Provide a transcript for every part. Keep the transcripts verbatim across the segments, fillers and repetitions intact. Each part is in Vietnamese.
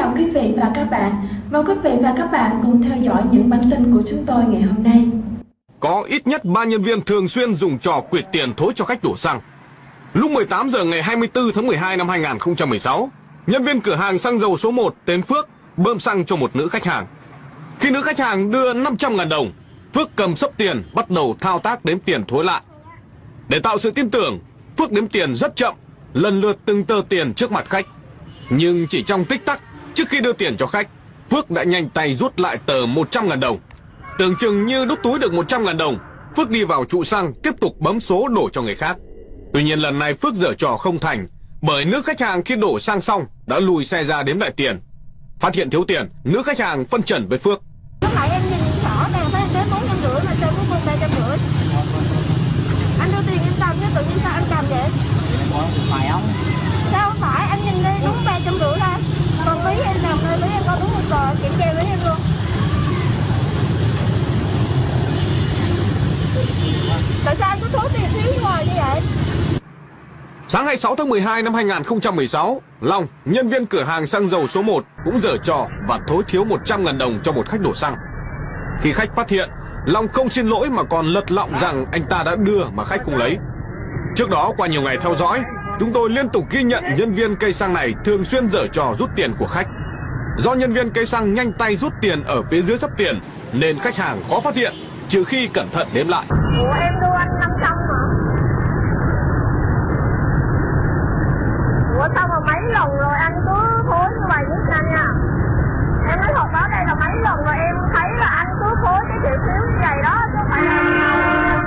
chào quý vị và các bạn. Mời quý vị và các bạn cùng theo dõi những bản tin của chúng tôi ngày hôm nay. Có ít nhất ba nhân viên thường xuyên dùng trò quỵt tiền thối cho khách đổ xăng. Lúc mười tám giờ ngày hai mươi tư tháng mười hai năm hai nghìn không trăm mười sáu, nhân viên cửa hàng xăng dầu số một tên Phước bơm xăng cho một nữ khách hàng. Khi nữ khách hàng đưa năm trăm ngàn đồng, Phước cầm xấp tiền bắt đầu thao tác đếm tiền thối lại. Để tạo sự tin tưởng, Phước đếm tiền rất chậm, lần lượt từng tờ tiền trước mặt khách. Nhưng chỉ trong tích tắc, trước khi đưa tiền cho khách, Phước đã nhanh tay rút lại tờ một trăm ngàn đồng. Tưởng chừng như đút túi được một trăm ngàn đồng, Phước đi vào trụ xăng tiếp tục bấm số đổ cho người khác. Tuy nhiên lần này Phước giở trò không thành, bởi nữ khách hàng khi đổ xăng xong đã lùi xe ra đếm lại tiền. Phát hiện thiếu tiền, nữ khách hàng phân trần với Phước. Lúc nãy em nhìn rõ ràng thấy em đếm bốn trăm rưỡi mà sao cũng ba trăm rưỡi. Anh đưa tiền em cầm chứ tự nhiên sao anh cầm vậy? Phải không? Sao không phải, anh nhìn đi đúng ba trăm rưỡi thôi. Còn ví em cầm đây, ví em có đúng một tờ, kiểm tra ví em luôn. Tại sao anh cứ thối tiền thiếu như ngoài như vậy? Sáng hai mươi sáu tháng mười hai năm hai nghìn không trăm mười sáu, Long, nhân viên cửa hàng xăng dầu số một cũng giở trò và thối thiếu một trăm ngàn đồng cho một khách đổ xăng. Khi khách phát hiện, Long không xin lỗi mà còn lật lọng rằng anh ta đã đưa mà khách không lấy. Trước đó qua nhiều ngày theo dõi, chúng tôi liên tục ghi nhận nhân viên cây xăng này thường xuyên giở trò rút tiền của khách. Do nhân viên cây xăng nhanh tay rút tiền ở phía dưới xấp tiền nên khách hàng khó phát hiện, trừ khi cẩn thận đếm lại. Ủa em đưa anh năm trăm mà. Ủa sao mà mấy lần rồi anh cứ thối như vậy với anh nha. Em nói thật đó, đây là mấy lần rồi em thấy là anh cứ thối cái chuyện thiếu như vậy đó, chứ không phải là...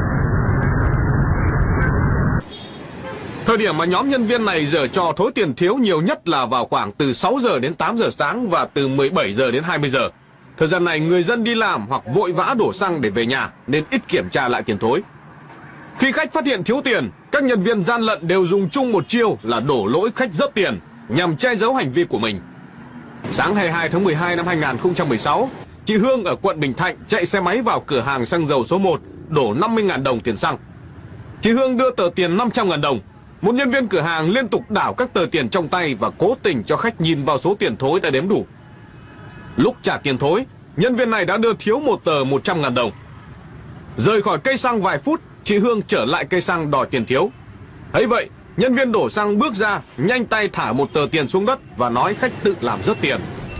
Thời điểm mà nhóm nhân viên này giở trò thối tiền thiếu nhiều nhất là vào khoảng từ sáu giờ đến tám giờ sáng và từ mười bảy giờ đến hai mươi giờ. Thời gian này người dân đi làm hoặc vội vã đổ xăng để về nhà nên ít kiểm tra lại tiền thối. Khi khách phát hiện thiếu tiền, các nhân viên gian lận đều dùng chung một chiêu là đổ lỗi khách dấp tiền nhằm che giấu hành vi của mình. Sáng hai mươi hai tháng mười hai năm hai nghìn không trăm mười sáu, chị Hương ở quận Bình Thạnh chạy xe máy vào cửa hàng xăng dầu số một đổ năm mươi ngàn đồng tiền xăng. Chị Hương đưa tờ tiền năm trăm ngàn đồng. Một nhân viên cửa hàng liên tục đảo các tờ tiền trong tay và cố tình cho khách nhìn vào số tiền thối đã đếm đủ. Lúc trả tiền thối, nhân viên này đã đưa thiếu một tờ một trăm ngàn đồng. Rời khỏi cây xăng vài phút, chị Hương trở lại cây xăng đòi tiền thiếu. Thấy vậy, nhân viên đổ xăng bước ra, nhanh tay thả một tờ tiền xuống đất và nói khách tự làm rớt tiền.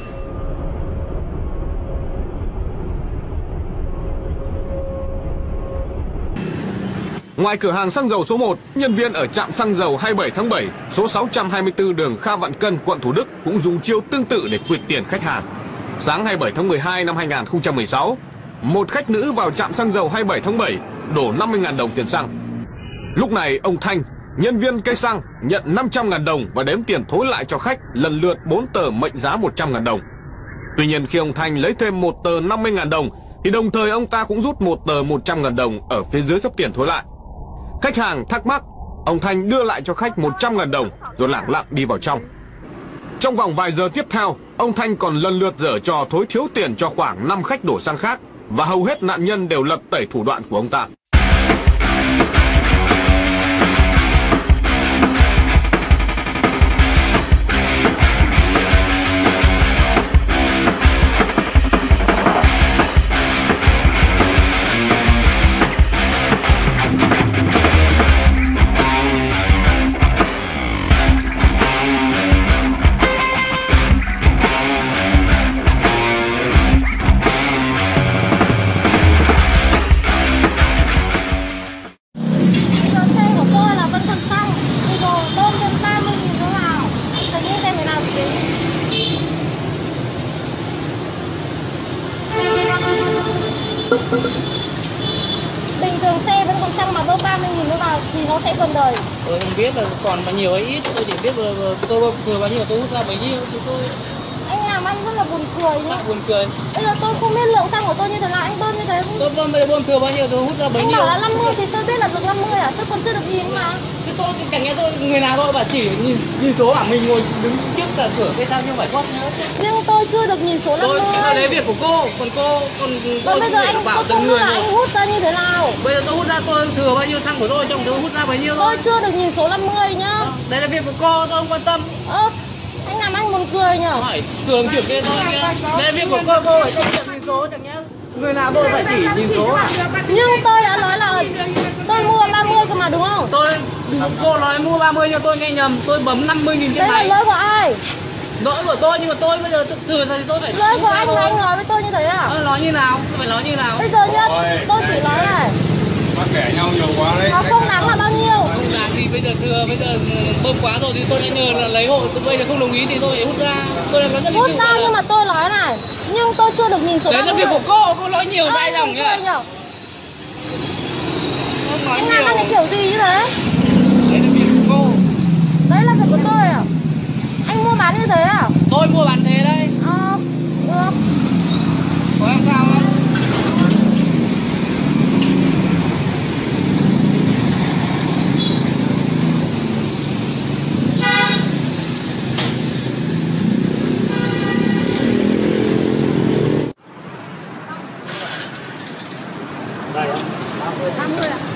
Ngoài cửa hàng xăng dầu số một, nhân viên ở trạm xăng dầu hai mươi bảy tháng bảy, số sáu trăm hai mươi tư đường Kha Vạn Cân, quận Thủ Đức cũng dùng chiêu tương tự để quỵt tiền khách hàng. Sáng hai mươi bảy tháng mười hai năm hai nghìn không trăm mười sáu, một khách nữ vào trạm xăng dầu hai mươi bảy tháng bảy đổ năm mươi ngàn đồng tiền xăng. Lúc này ông Thanh, nhân viên cây xăng, nhận năm trăm ngàn đồng và đếm tiền thối lại cho khách lần lượt bốn tờ mệnh giá một trăm ngàn đồng. Tuy nhiên khi ông Thanh lấy thêm một tờ năm mươi ngàn đồng thì đồng thời ông ta cũng rút một tờ một trăm ngàn đồng ở phía dưới xấp tiền thối lại. Khách hàng thắc mắc, ông Thanh đưa lại cho khách một trăm ngàn đồng rồi lảng lặng đi vào trong. Trong vòng vài giờ tiếp theo, ông Thanh còn lần lượt giở trò thối thiếu tiền cho khoảng năm khách đổ xăng khác và hầu hết nạn nhân đều lật tẩy thủ đoạn của ông ta. Bình thường xe vẫn còn xăng mà bơm ba mươi nghìn nữa vào thì nó sẽ còn đời. Tôi không biết là còn bao nhiêu hay ít, tôi chỉ biết là tôi bơm thừa bao nhiêu tôi hút ra bấy nhiêu thì tôi. Anh làm anh rất là buồn cười nhá. Buồn cười. Bây giờ tôi không biết lượng xăng của tôi như thế nào, anh bơm như thế không? Tôi bơm bây giờ bơm thừa bao nhiêu tôi hút ra bấy anh nhiêu. Anh bảo là năm mươi thì tôi biết là được năm mươi à, tôi còn chưa được nhìn mà. Cái tôi chẳng nghe tôi người nào tôi bảo chỉ nhìn nhìn số à, mình ngồi đứng trước là cửa cây xăng nhưng phải thoát nữa. Nhưng tôi chưa được nhìn số năm mươi. Tôi, tôi lấy việc của cô, còn cô còn tôi bây giờ anh bảo từng người là anh hút ra như thế nào? Bây giờ tôi hút ra tôi thừa bao nhiêu xăng của tôi, trong tôi hút ra bấy nhiêu thôi. Tôi chưa được nhìn số năm mươi nhá. Đây là việc của cô, tôi không quan tâm. Ơ, anh làm anh buồn cười mươi nhá. Hỏi thường chuyển kia thôi nhá. Đây việc của cô, cô phải trách nhiệm nhìn số chẳng nhá. Người nào tôi phải chỉ nhìn số à? Nhưng tôi đã nói là tôi mua ba mươi cơ mà đúng không? Tôi, cô nói mua ba mươi nhưng tôi nghe nhầm, tôi bấm năm mươi nghìn trên đấy máy. là lỗi của ai? Lỗi của tôi nhưng mà tôi bây giờ tự từ giờ thì tôi phải lỗi của anh mà anh nói với tôi như thế à? Ờ, nói như nào? Tôi phải nói như nào? Bây giờ nhá, tôi chỉ nói này. Bác kể nhau nhiều quá đấy. Nó không đáng là bao nhiêu? Không đáng thì bây giờ thừa, bây giờ bơm quá rồi thì tôi đã nhờ là lấy hộ, tôi bây giờ không đồng ý thì tôi phải hút ra. Tôi là có rất hút ra nhưng mà tôi nói này, nhưng tôi chưa được nhìn số đấy ba mươi. là việc của cô, cô nói nhiều vai dòng nhá. Không nói anh nhiều. làm cái kiểu gì như thế? Đấy là việc của cô. Đấy là việc của tôi à? Anh mua bán như thế à? Tôi mua bán thế đấy. Ờ, được. Có làm sao không? ba mươi à?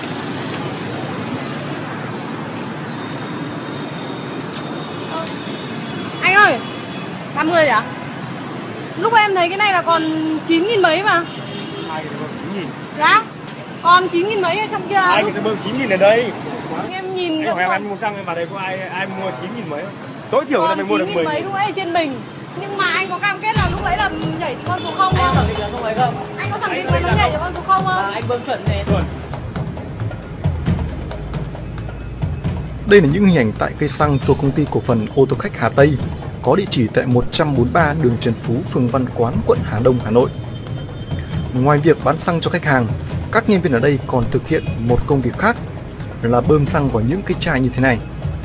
Anh ơi, ba mươi à? Lúc em thấy cái này là còn chín nghìn mấy mà. Hai người bơm chín nghìn. Dạ, còn chín nghìn mấy ở trong kia. Hai người bơm chín nghìn ở đây. Em nhìn Anh hỏi em, em mua xăng em vào đây có ai ai mua chín nghìn mấy không? Tối thiểu người ta mới mua được mười mấy nghìn. lúc ấy trên bình. Nhưng mà anh có cam kết là lúc ấy là nhảy từ con số không không? Anh khẳng định là không phải không? Anh có khẳng định là nó nhảy từ con số không không? À, anh bơm chuẩn này. Chuẩn. Đây là những hình ảnh tại cây xăng thuộc công ty cổ phần ô tô khách Hà Tây, có địa chỉ tại một trăm bốn mươi ba đường Trần Phú, phường Văn Quán, quận Hà Đông, Hà Nội. Ngoài việc bán xăng cho khách hàng, các nhân viên ở đây còn thực hiện một công việc khác là bơm xăng vào những cái chai như thế này.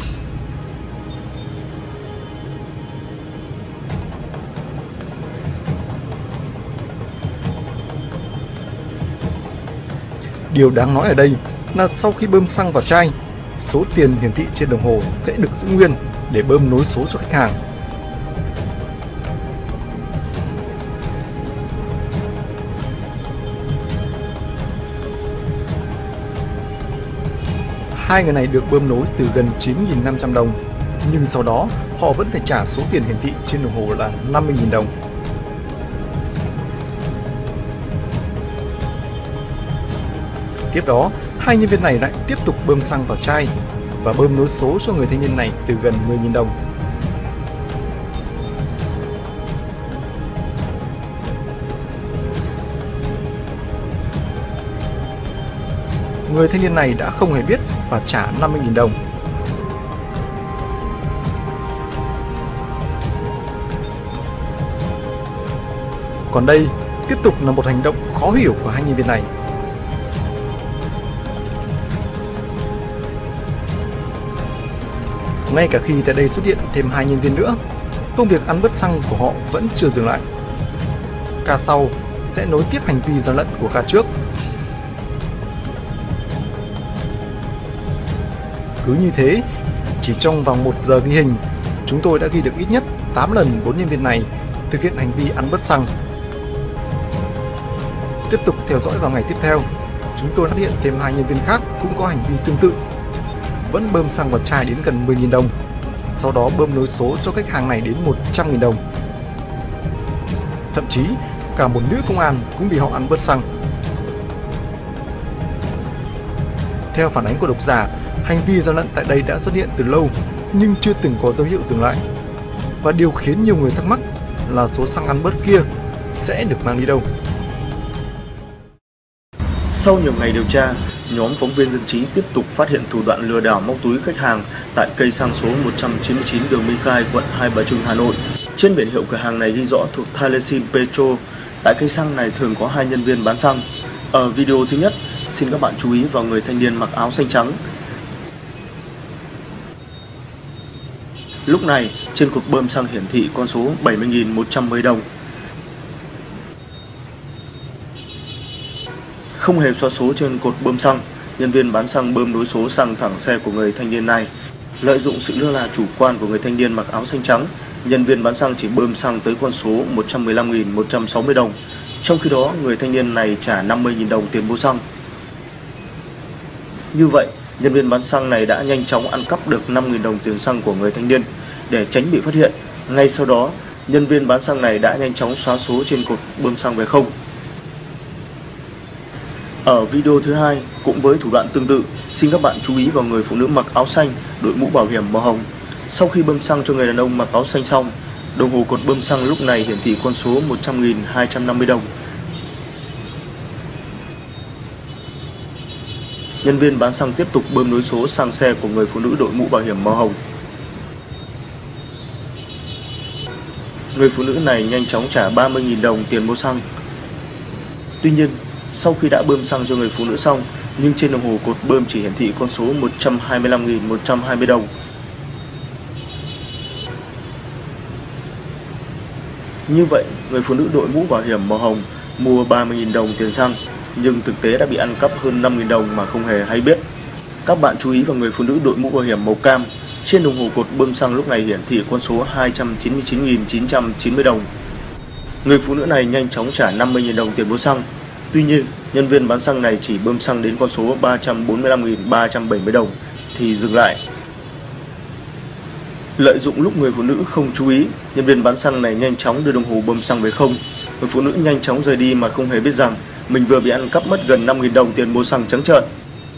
Điều đáng nói ở đây là sau khi bơm xăng vào chai, số tiền hiển thị trên đồng hồ sẽ được giữ nguyên để bơm nối số cho khách hàng. Hai người này được bơm nối từ gần chín nghìn năm trăm đồng, nhưng sau đó họ vẫn phải trả số tiền hiển thị trên đồng hồ là năm mươi nghìn đồng. Tiếp đó, hai nhân viên này lại tiếp tục bơm xăng vào chai và bơm nối số cho người thanh niên này từ gần mười nghìn đồng. Người thanh niên này đã không hề biết và trả năm mươi nghìn đồng. Còn đây, tiếp tục là một hành động khó hiểu của hai nhân viên này. Ngay cả khi tại đây xuất hiện thêm hai nhân viên nữa, công việc ăn bớt xăng của họ vẫn chưa dừng lại. Ca sau sẽ nối tiếp hành vi gian lận của ca trước. Cứ như thế, chỉ trong vòng một giờ ghi hình, chúng tôi đã ghi được ít nhất tám lần bốn nhân viên này thực hiện hành vi ăn bớt xăng. Tiếp tục theo dõi vào ngày tiếp theo, chúng tôi phát hiện thêm hai nhân viên khác cũng có hành vi tương tự, vẫn bơm xăng vào chai đến gần mười nghìn đồng, sau đó bơm nối số cho khách hàng này đến một trăm nghìn đồng. Thậm chí, cả một nữ công an cũng bị họ ăn bớt xăng. Theo phản ánh của độc giả, hành vi gian lận tại đây đã xuất hiện từ lâu nhưng chưa từng có dấu hiệu dừng lại. Và điều khiến nhiều người thắc mắc là số xăng ăn bớt kia sẽ được mang đi đâu? Sau nhiều ngày điều tra, nhóm phóng viên Dân trí tiếp tục phát hiện thủ đoạn lừa đảo móc túi khách hàng tại cây xăng số một trăm chín mươi chín đường Minh Khai, quận Hai Bà Trưng, Hà Nội. Trên biển hiệu cửa hàng này ghi rõ thuộc Thalesin Petro. Tại cây xăng này thường có hai nhân viên bán xăng. Ở video thứ nhất, xin các bạn chú ý vào người thanh niên mặc áo xanh trắng. Lúc này, trên cột bơm xăng hiển thị con số bảy mươi nghìn một trăm mười đồng. Không hề xóa số trên cột bơm xăng, nhân viên bán xăng bơm nối số xăng thẳng xe của người thanh niên này. Lợi dụng sự lơ là chủ quan của người thanh niên mặc áo xanh trắng, nhân viên bán xăng chỉ bơm xăng tới con số một trăm mười lăm nghìn một trăm sáu mươi đồng. Trong khi đó, người thanh niên này trả năm mươi nghìn đồng tiền mua xăng. Như vậy, nhân viên bán xăng này đã nhanh chóng ăn cắp được năm nghìn đồng tiền xăng của người thanh niên. Để tránh bị phát hiện, Ngay sau đó, nhân viên bán xăng này đã nhanh chóng xóa số trên cột bơm xăng về không. Ở video thứ hai, cũng với thủ đoạn tương tự, xin các bạn chú ý vào người phụ nữ mặc áo xanh, đội mũ bảo hiểm màu hồng. Sau khi bơm xăng cho người đàn ông mặc áo xanh xong, đồng hồ cột bơm xăng lúc này hiển thị con số một trăm nghìn hai trăm năm mươi đồng. Nhân viên bán xăng tiếp tục bơm nối số sang xe của người phụ nữ đội mũ bảo hiểm màu hồng. Người phụ nữ này nhanh chóng trả ba mươi nghìn đồng tiền mua xăng. Tuy nhiên, sau khi đã bơm xăng cho người phụ nữ xong, nhưng trên đồng hồ cột bơm chỉ hiển thị con số một trăm hai mươi lăm nghìn một trăm hai mươi đồng. Như vậy, người phụ nữ đội mũ bảo hiểm màu hồng mua ba mươi nghìn đồng tiền xăng, nhưng thực tế đã bị ăn cắp hơn năm nghìn đồng mà không hề hay biết. Các bạn chú ý vào người phụ nữ đội mũ bảo hiểm màu cam. Trên đồng hồ cột bơm xăng lúc này hiển thị con số hai trăm chín mươi chín nghìn chín trăm chín mươi đồng. Người phụ nữ này nhanh chóng trả năm mươi nghìn đồng tiền mua xăng. Tuy nhiên, nhân viên bán xăng này chỉ bơm xăng đến con số ba trăm bốn mươi lăm nghìn ba trăm bảy mươi đồng thì dừng lại. Lợi dụng lúc người phụ nữ không chú ý, nhân viên bán xăng này nhanh chóng đưa đồng hồ bơm xăng về không. Người phụ nữ nhanh chóng rời đi mà không hề biết rằng mình vừa bị ăn cắp mất gần năm nghìn đồng tiền mua xăng trắng trợn.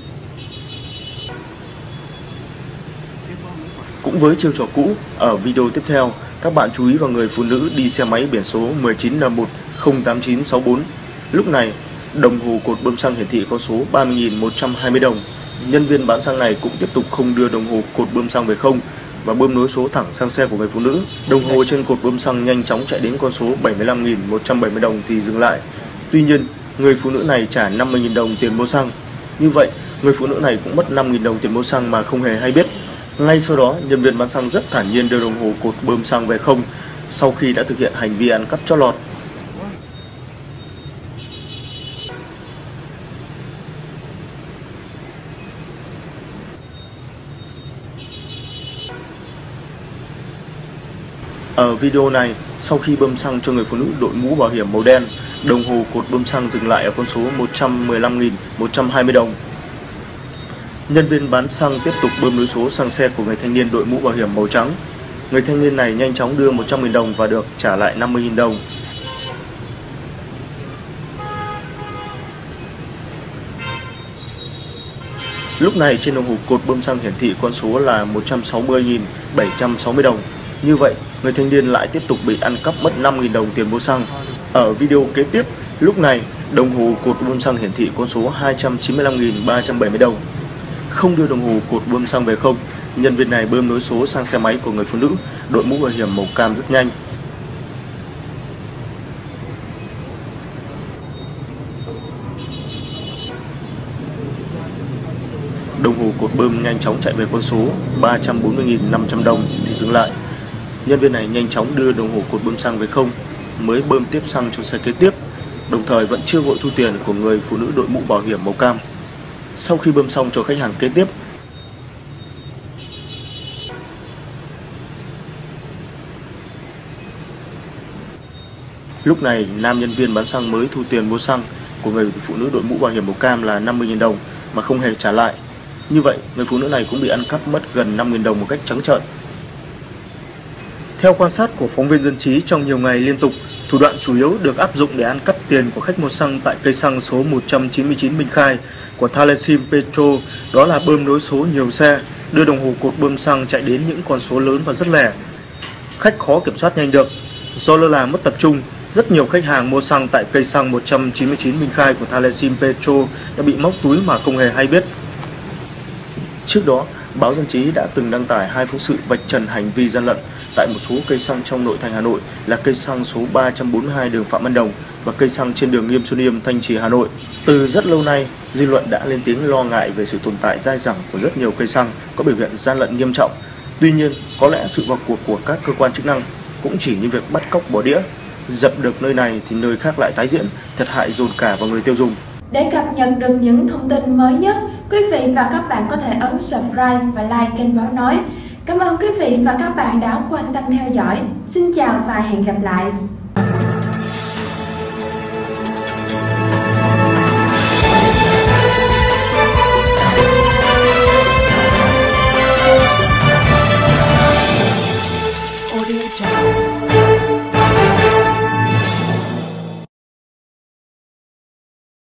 Cũng với chiêu trò cũ, ở video tiếp theo, các bạn chú ý vào người phụ nữ đi xe máy biển số một chín N một không tám chín sáu bốn. Lúc này, đồng hồ cột bơm xăng hiển thị con số ba mươi nghìn một trăm hai mươi đồng. Nhân viên bán xăng này cũng tiếp tục không đưa đồng hồ cột bơm xăng về không và bơm nối số thẳng sang xe của người phụ nữ. Đồng hồ trên cột bơm xăng nhanh chóng chạy đến con số bảy mươi lăm nghìn một trăm bảy mươi đồng thì dừng lại. Tuy nhiên, người phụ nữ này trả năm mươi nghìn đồng tiền mua xăng. Như vậy, người phụ nữ này cũng mất năm nghìn đồng tiền mua xăng mà không hề hay biết. Ngay sau đó, nhân viên bán xăng rất thản nhiên đưa đồng hồ cột bơm xăng về không sau khi đã thực hiện hành vi ăn cắp chót lọt. Ở video này, sau khi bơm xăng cho người phụ nữ đội mũ bảo hiểm màu đen, đồng hồ cột bơm xăng dừng lại ở con số một trăm mười lăm nghìn một trăm hai mươi đồng. Nhân viên bán xăng tiếp tục bơm nối số sang xe của người thanh niên đội mũ bảo hiểm màu trắng. Người thanh niên này nhanh chóng đưa một trăm nghìn đồng và được trả lại năm mươi nghìn đồng. Lúc này trên đồng hồ cột bơm xăng hiển thị con số là một trăm sáu mươi nghìn bảy trăm sáu mươi đồng. Như vậy, người thanh niên lại tiếp tục bị ăn cắp mất năm nghìn đồng tiền mua xăng. Ở video kế tiếp, lúc này đồng hồ cột bơm xăng hiển thị con số hai trăm chín mươi lăm nghìn ba trăm bảy mươi đồng. Không đưa đồng hồ cột bơm xăng về không, nhân viên này bơm nối số sang xe máy của người phụ nữ đội mũ bảo hiểm màu cam rất nhanh. Đồng hồ cột bơm nhanh chóng chạy về con số ba trăm bốn mươi nghìn năm trăm đồng thì dừng lại. Nhân viên này nhanh chóng đưa đồng hồ cột bơm xăng về không, mới bơm tiếp xăng cho xe kế tiếp, đồng thời vẫn chưa vội thu tiền của người phụ nữ đội mũ bảo hiểm màu cam. Sau khi bơm xong cho khách hàng kế tiếp, lúc này nam nhân viên bán xăng mới thu tiền mua xăng của người phụ nữ đội mũ bảo hiểm màu cam là năm mươi nghìn đồng mà không hề trả lại. Như vậy, người phụ nữ này cũng bị ăn cắp mất gần năm nghìn đồng một cách trắng trợn. Theo quan sát của phóng viên Dân Trí trong nhiều ngày liên tục, thủ đoạn chủ yếu được áp dụng để ăn cắp tiền của khách mua xăng tại cây xăng số một trăm chín mươi chín Minh Khai của Thalesim Petro đó là bơm nối số nhiều xe, đưa đồng hồ cột bơm xăng chạy đến những con số lớn và rất lẻ. Khách khó kiểm soát nhanh được. Do lơ là mất tập trung, rất nhiều khách hàng mua xăng tại cây xăng một trăm chín mươi chín Minh Khai của Thalesim Petro đã bị móc túi mà không hề hay biết. Trước đó, báo Dân Trí đã từng đăng tải hai phóng sự vạch trần hành vi gian lận tại một số cây xăng trong nội thành Hà Nội là cây xăng số ba trăm bốn mươi hai đường Phạm Văn Đồng và cây xăng trên đường Nghiêm Xuân Yêm, Thanh Trì, Hà Nội. Từ rất lâu nay, dư luận đã lên tiếng lo ngại về sự tồn tại dai dẳng của rất nhiều cây xăng có biểu hiện gian lận nghiêm trọng. Tuy nhiên, có lẽ sự vào cuộc của các cơ quan chức năng cũng chỉ như việc bắt cóc bỏ đĩa, dập được nơi này thì nơi khác lại tái diễn, thiệt hại dồn cả vào người tiêu dùng. Để cập nhật được những thông tin mới nhất, quý vị và các bạn có thể ấn subscribe và like kênh Báo Nói. Cảm ơn quý vị và các bạn đã quan tâm theo dõi. Xin chào và hẹn gặp lại. Audio Jungle. Hà Nội.